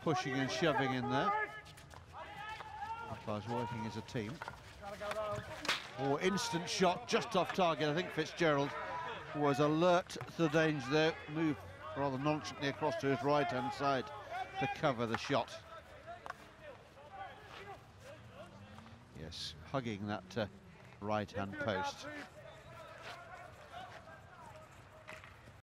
pushing and shoving in there. Umpires working as a team. Oh, instant shot just off target. I think Fitzgerald was alert to the danger there. Moved rather nonchalantly across to his right-hand side to cover the shot. Yes, hugging that right-hand post.